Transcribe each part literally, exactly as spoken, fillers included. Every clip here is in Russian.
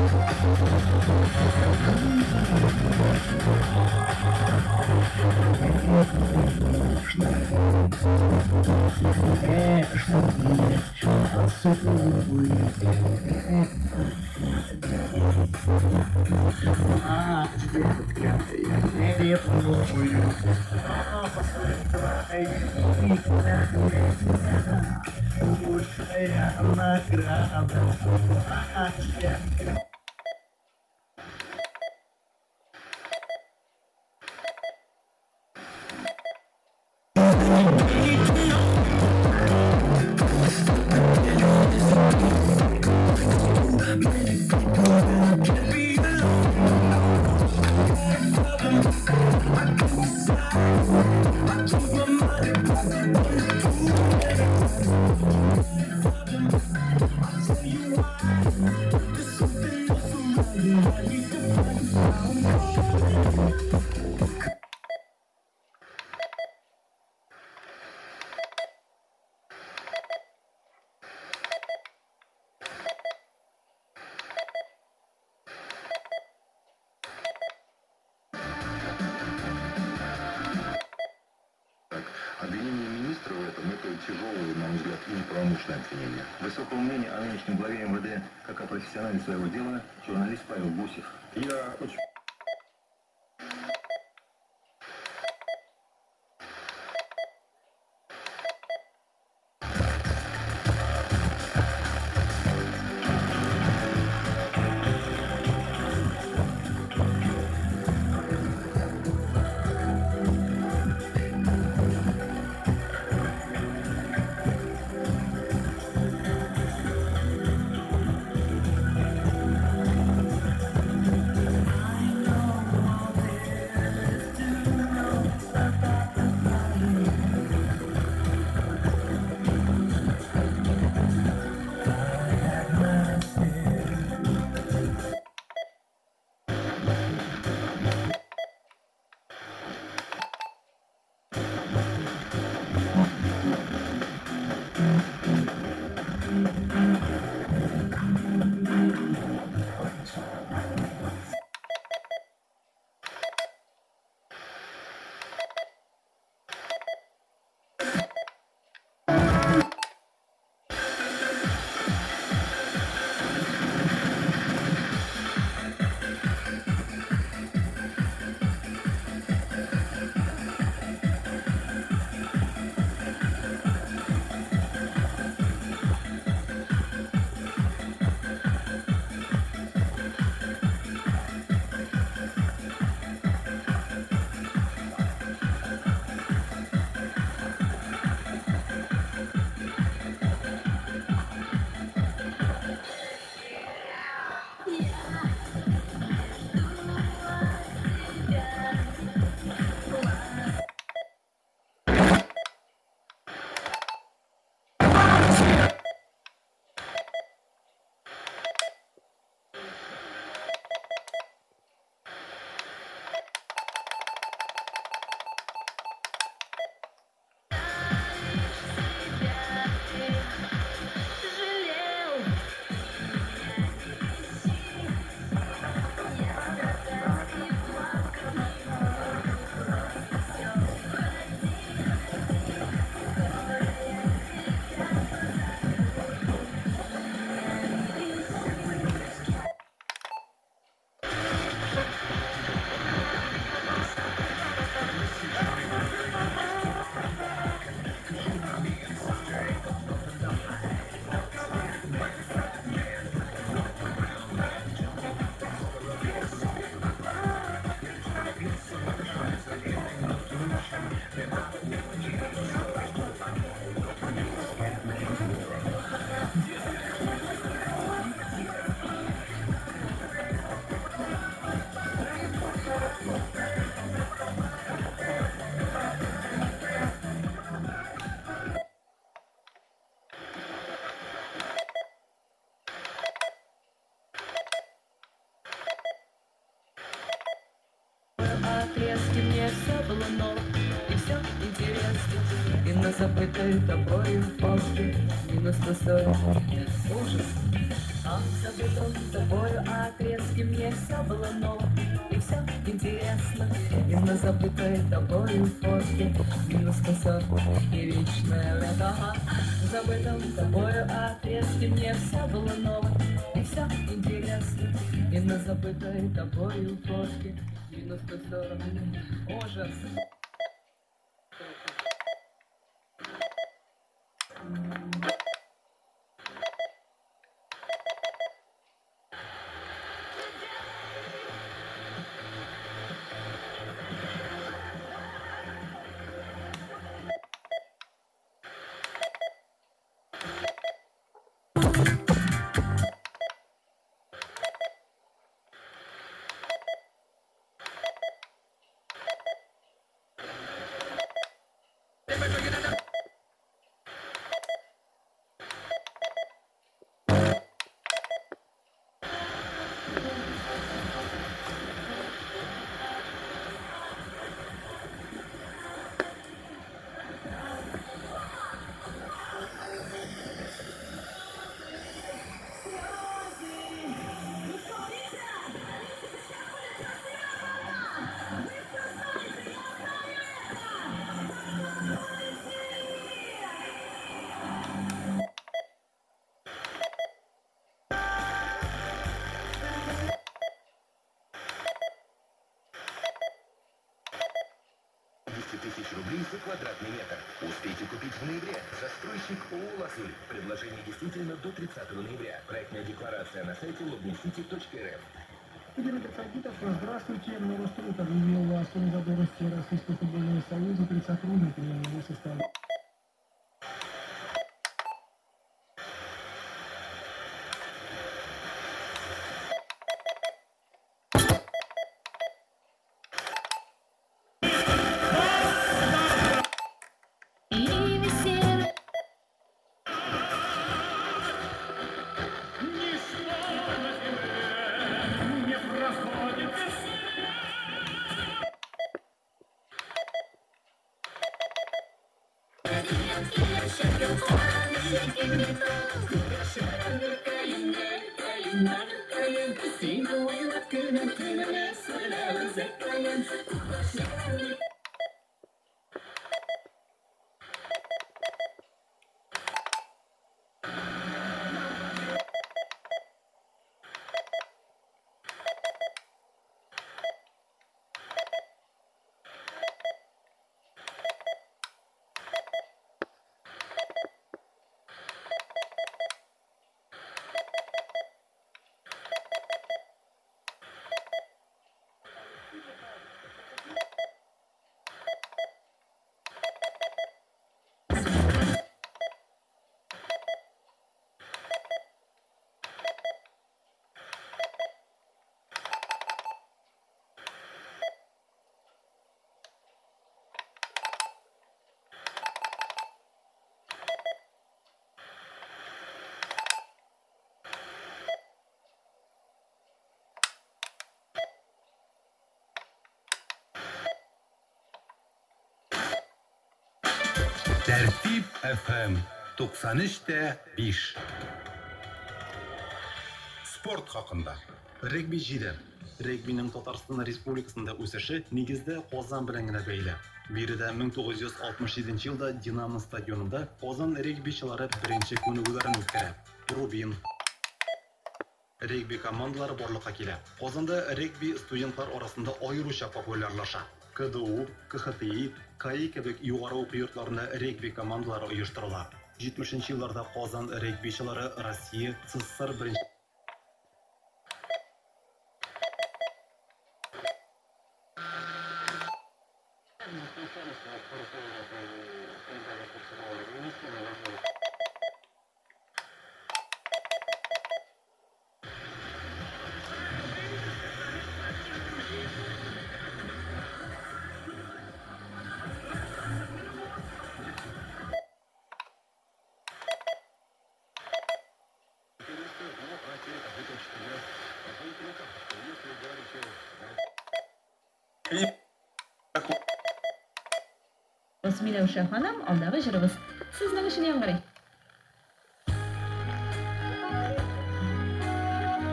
Ah, детка, я не помню. Большая награда. А, детка. Обвинение министра в этом – это тяжелое, на мой взгляд, и неправомочное обвинение. Высокого мнения о нынешнем главе эм вэ дэ, как о профессионале своего дела, журналист Павел Гусев. Я очень... Отрезки мне все было ново, и все интересно. И на забытой тобою палке, и на стосовке ужас. А забытым тобою отрезке мне все было ново и все интересно. И на забытой тобою фотке минус косок и вечное лето. В забытом тобою отрезке мне все было ново и все интересно. И на забытой тобою фотке минус косок. Ужас. тысяч рублей за квадратный метр. Успейте купить в ноябре. Застройщик ООО «Лазурь». Предложение действительно до тридцатого ноября. Проектная декларация на сайте лобнисити точка эр эф. Федерация Сагитов, здравствуйте. Новострой объявил вас о задорости Российского футбольного союза при сотруднике его состава. Тәртип эф эм туксан өч тә биш. Спорт хакында. Регби җиде. Регбинең Татарстан Республикасында үсеше нигездә Казан белән генә бәйле. Биредә мең тугыз йөз алтмыш җиденче елда Динамо стадионында Казан регбичылары беренче күнегүләрен үткәрә. Рубин. Регби командалары барлыкка килә. Казанда регби студентлар арасында аеруча популярлаша. ка дэ у, ка ха тэ и, ка и кебек югары уку йортларында регби командалары оештырыла. җитмешенче елларда Казан регбичылары Россия, эс эс эс эр беренче Миләүшә ханым, алдагы җырыбыз. Сезнең өчен яңгырый.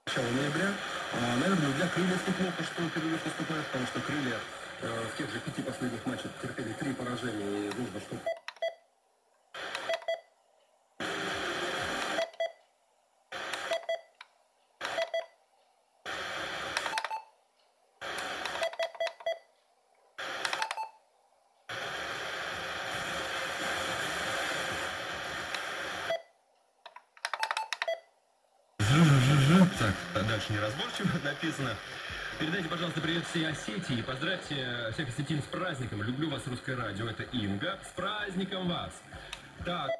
начала ноября. А, наверное, для крыльев неплохо, что перерыв наступает, потому что крылья э, в тех же пяти последних матчах терпели три поражения, и нужно, чтобы... Так, а дальше неразборчиво написано. Передайте, пожалуйста, привет всей Осетии и поздравьте всех осетин с праздником. Люблю вас, Русское радио. Это Инга. С праздником вас! Так.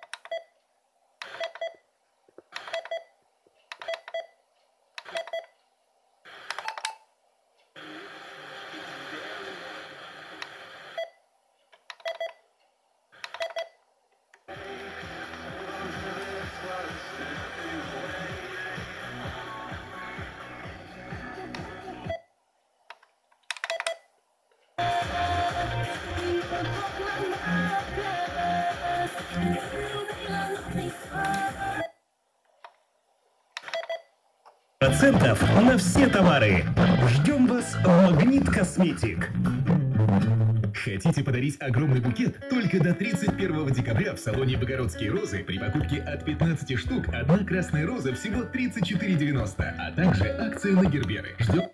Процентов на все товары. Ждем вас в Магнит Косметик. Хотите подарить огромный букет? Только до тридцать первого декабря в салоне «Богородские розы» при покупке от пятнадцати штук одна красная роза всего тридцать четыре девяносто, а также акция на герберы. Ждем.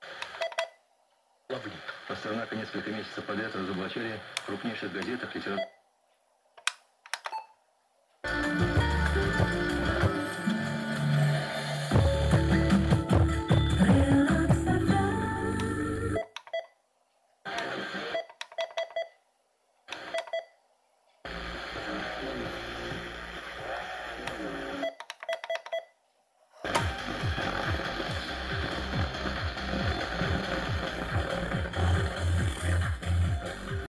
Пастернака несколько месяцев подряд разоблачали в крупнейших газетах литературы.